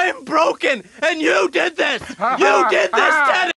I'm broken, and you did this! You did this, Teddy!